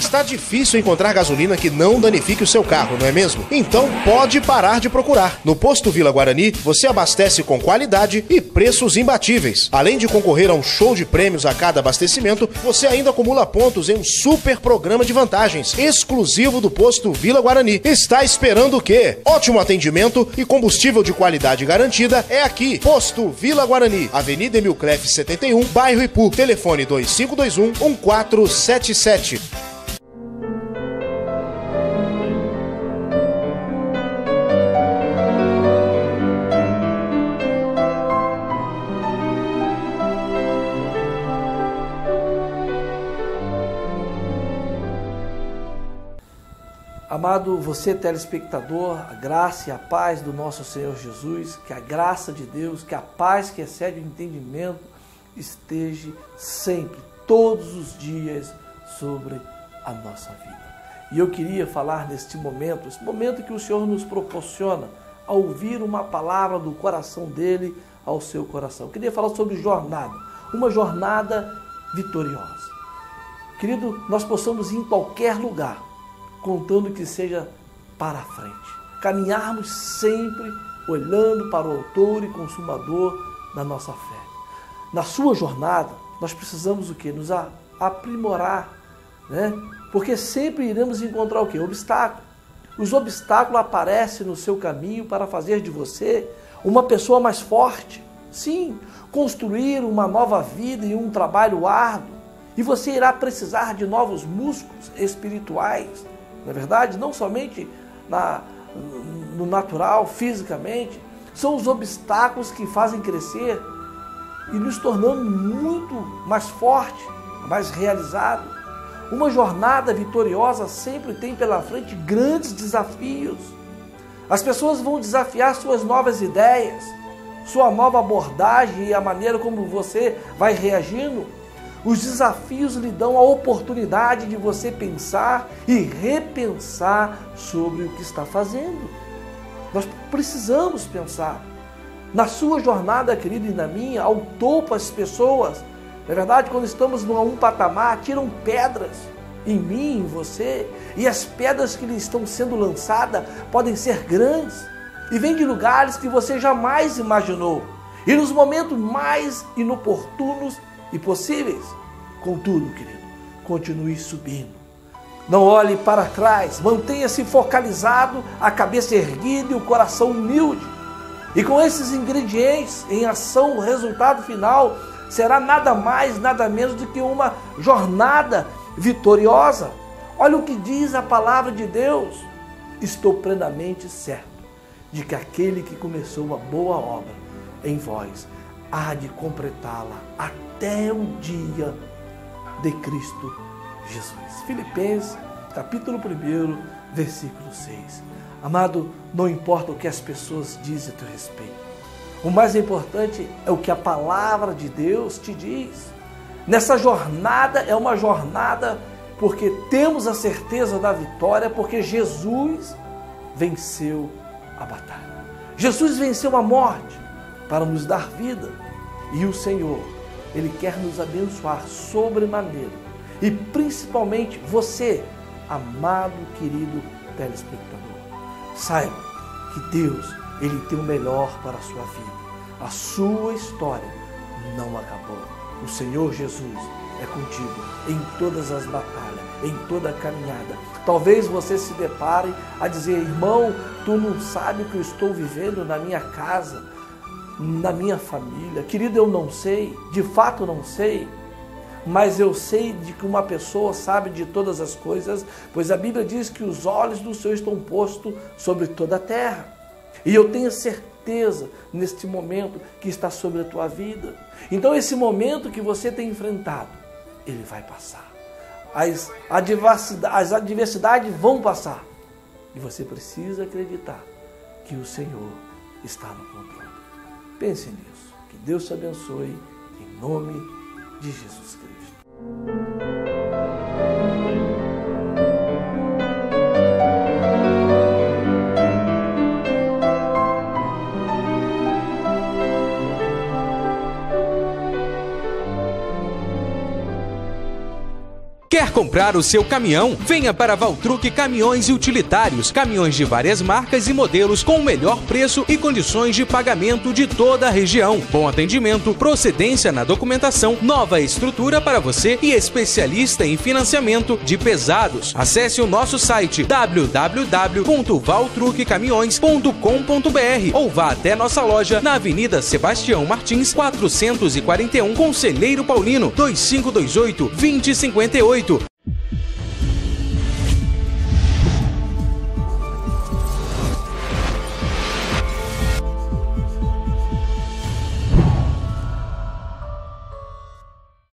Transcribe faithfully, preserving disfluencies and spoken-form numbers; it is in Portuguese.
Está difícil encontrar gasolina que não danifique o seu carro, não é mesmo? Então pode parar de procurar. No Posto Vila Guarani, você abastece com qualidade e preços imbatíveis. Além de concorrer a um show de prêmios a cada abastecimento, você ainda acumula pontos em um super programa de vantagens, exclusivo do Posto Vila Guarani. Está esperando o quê? Ótimo atendimento e combustível de qualidade garantida é aqui. Posto Vila Guarani, Avenida Emil Cleff setenta e um, bairro Ipu. Telefone dois cinco dois um, um quatro sete sete. Amado você, telespectador, a graça e a paz do nosso Senhor Jesus, que a graça de Deus, que a paz que excede o entendimento esteja sempre, todos os dias, sobre a nossa vida. E eu queria falar neste momento, esse momento que o Senhor nos proporciona, a ouvir uma palavra do coração dele ao seu coração. Eu queria falar sobre jornada, uma jornada vitoriosa. Querido, nós possamos ir em qualquer lugar, contando que seja para a frente. Caminharmos sempre olhando para o autor e consumador da nossa fé. Na sua jornada, nós precisamos o quê? Nos aprimorar, né? Porque sempre iremos encontrar o quê? Obstáculos. Os obstáculos aparecem no seu caminho para fazer de você uma pessoa mais forte. Sim, construir uma nova vida e um trabalho árduo. E você irá precisar de novos músculos espirituais. Na verdade, não somente na, no natural, fisicamente, são os obstáculos que fazem crescer e nos tornando muito mais forte, mais realizado. Uma jornada vitoriosa sempre tem pela frente grandes desafios. As pessoas vão desafiar suas novas ideias, sua nova abordagem e a maneira como você vai reagindo. Os desafios lhe dão a oportunidade de você pensar e repensar sobre o que está fazendo. Nós precisamos pensar. Na sua jornada, querido, e na minha, ao topo as pessoas, na verdade, quando estamos num um patamar, tiram pedras em mim, em você, e as pedras que lhe estão sendo lançadas podem ser grandes e vêm de lugares que você jamais imaginou. E nos momentos mais inoportunos e possíveis. Contudo, querido, continue subindo. Não olhe para trás, mantenha-se focalizado, a cabeça erguida e o coração humilde. E com esses ingredientes em ação, o resultado final será nada mais, nada menos do que uma jornada vitoriosa. Olha o que diz a palavra de Deus. Estou plenamente certo de que aquele que começou a boa obra em vós há de completá-la até o dia de Cristo Jesus. Filipenses, capítulo um, versículo seis. Amado, não importa o que as pessoas dizem a teu respeito. O mais importante é o que a palavra de Deus te diz. Nessa jornada é uma jornada porque temos a certeza da vitória, porque Jesus venceu a batalha. Jesus venceu a morte para nos dar vida. E o Senhor, Ele quer nos abençoar sobremaneira. E principalmente você, amado, querido telespectador. Saiba que Deus, Ele tem o melhor para a sua vida. A sua história não acabou. O Senhor Jesus é contigo em todas as batalhas, em toda a caminhada. Talvez você se depare a dizer, irmão, tu não sabe o que eu estou vivendo na minha casa, na minha família. Querido, eu não sei, de fato não sei, mas eu sei de que uma pessoa sabe de todas as coisas, pois a Bíblia diz que os olhos do Senhor estão postos sobre toda a terra. E eu tenho certeza neste momento que está sobre a tua vida. Então esse momento que você tem enfrentado, ele vai passar. As adversidades, as adversidades vão passar. E você precisa acreditar que o Senhor está no controle. Pense nisso. Que Deus te abençoe em nome de Jesus Cristo. Quer comprar o seu caminhão? Venha para Valtruc Caminhões e Utilitários. Caminhões de várias marcas e modelos com o melhor preço e condições de pagamento de toda a região. Bom atendimento, procedência na documentação, nova estrutura para você e especialista em financiamento de pesados. Acesse o nosso site w w w ponto valtruc caminhões ponto com ponto b r ou vá até nossa loja na Avenida Sebastião Martins, quatrocentos e quarenta e um, Conselheiro Paulino, dois cinco dois oito, dois zero cinco oito.